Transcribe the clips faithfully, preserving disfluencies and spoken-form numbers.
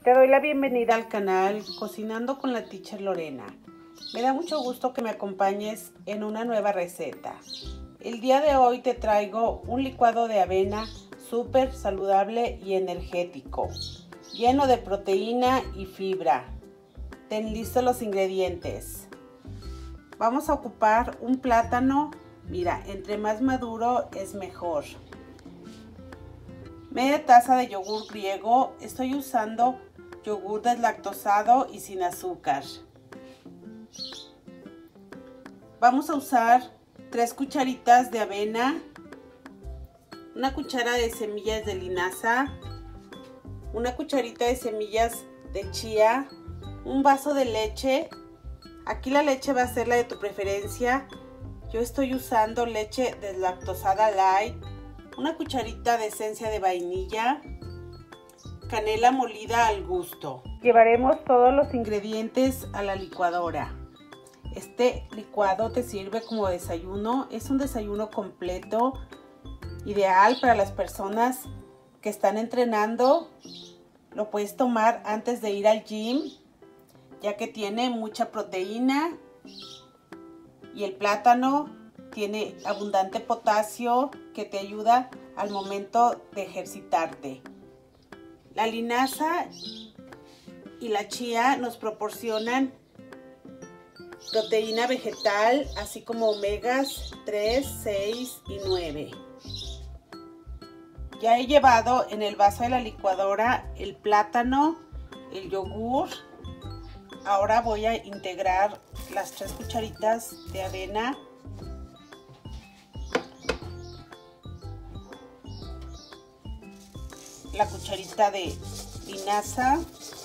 Te doy la bienvenida al canal Cocinando con la Teacher Lorena. Me da mucho gusto que me acompañes en una nueva receta. El día de hoy te traigo un licuado de avena súper saludable y energético, lleno de proteína y fibra. Ten listos los ingredientes. Vamos a ocupar un plátano. Mira, entre más maduro es mejor. Media taza de yogur griego. Estoy usando yogur deslactosado y sin azúcar. Vamos a usar tres cucharitas de avena, una cuchara de semillas de linaza, una cucharita de semillas de chía, un vaso de leche. Aquí la leche va a ser la de tu preferencia. Yo estoy usando leche deslactosada light, una cucharita de esencia de vainilla, canela molida al gusto. Llevaremos todos los ingredientes a la licuadora. Este licuado te sirve como desayuno. Es un desayuno completo, ideal para las personas que están entrenando. Lo puedes tomar antes de ir al gym, ya que tiene mucha proteína y el plátano tiene abundante potasio que te ayuda al momento de ejercitarte. La linaza y la chía nos proporcionan proteína vegetal, así como omegas tres, seis y nueve. Ya he llevado en el vaso de la licuadora el plátano, el yogur. Ahora voy a integrar las tres cucharitas de avena, la cucharita de linaza,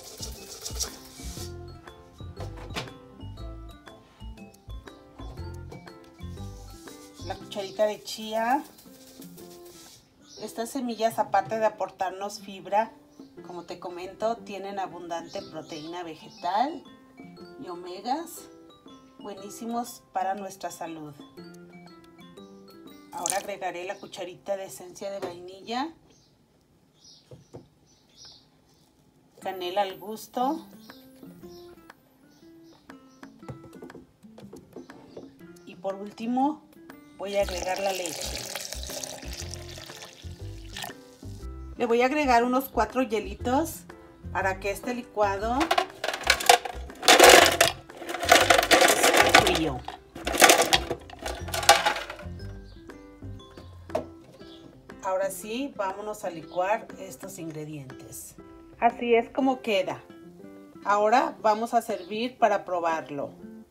la cucharita de chía. Estas semillas, aparte de aportarnos fibra, como te comento, tienen abundante proteína vegetal y omegas, buenísimos para nuestra salud. Ahora agregaré la cucharita de esencia de vainilla, canela al gusto y por último voy a agregar la leche. Le voy a agregar unos cuatro hielitos para que este licuado esté frío. Ahora sí, vámonos a licuar estos ingredientes. Así es como queda. Ahora vamos a servir para probarlo.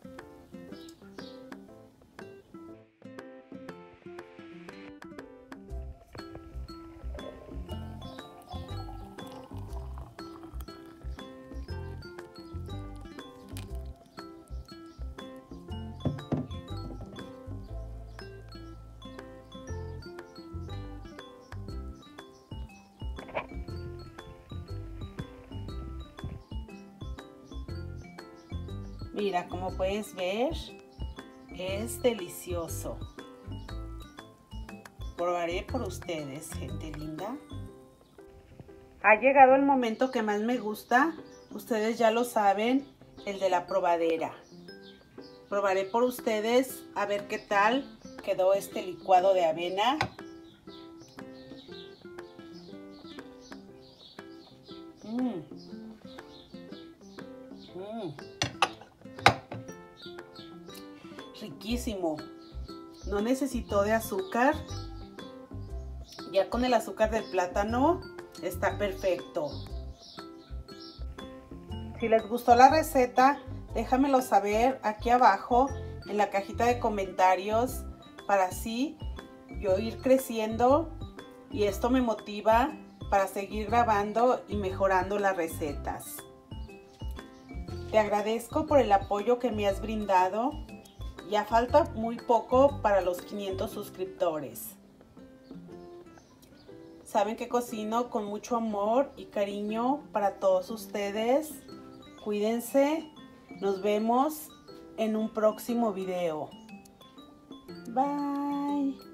Mira, como puedes ver, es delicioso. Probaré por ustedes, gente linda. Ha llegado el momento que más me gusta. Ustedes ya lo saben, el de la probadera. Probaré por ustedes a ver qué tal quedó este licuado de avena. Mmm. Mmm. Riquísimo. No necesito de azúcar. Ya con el azúcar del plátano está perfecto. Si les gustó la receta, déjamelo saber aquí abajo en la cajita de comentarios, para así yo ir creciendo y esto me motiva para seguir grabando y mejorando las recetas. Te agradezco por el apoyo que me has brindado. Ya falta muy poco para los quinientos suscriptores. Saben que cocino con mucho amor y cariño para todos ustedes. Cuídense. Nos vemos en un próximo video. Bye.